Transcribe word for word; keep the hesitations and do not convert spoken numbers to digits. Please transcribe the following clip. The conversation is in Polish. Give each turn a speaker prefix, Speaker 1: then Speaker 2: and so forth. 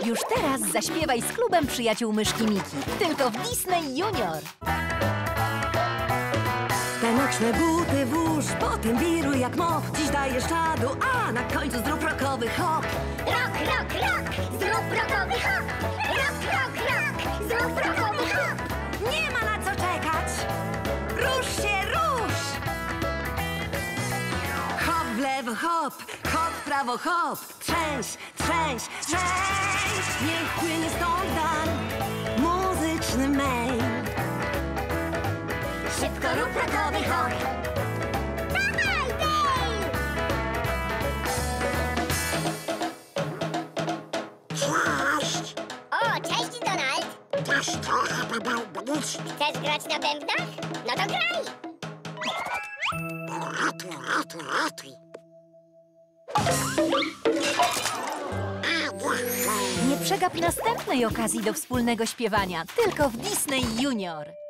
Speaker 1: Już teraz zaśpiewaj z klubem przyjaciół myszki Miki. Tylko w Disney Junior.
Speaker 2: Te nocne buty włóż, potem wiruj jak mop. Dziś dajesz czadu, a na końcu zrób rockowy hop.
Speaker 3: Rok, rok, rok, zrób rockowy hop. Rok, rok, rok, zrób rockowy hop.
Speaker 2: Nie ma na co czekać. Rusz się, rusz! Hop w lewo, hop, hop w prawo, hop. Trzęś, trzęś, trzęś. Niech płynie stąd dan muzyczny mail.
Speaker 3: Szybko rób rockowy hop. Dawaj, Dave!
Speaker 4: Cześć!
Speaker 3: O, cześć, Donald.
Speaker 4: Też trochę pobałbnić.
Speaker 3: Chcesz grać na bębnach? No to graj.
Speaker 4: Ratuj, ratuj, ratuj.
Speaker 1: Nie przegap następnej okazji do wspólnego śpiewania. Tylko w Disney Junior.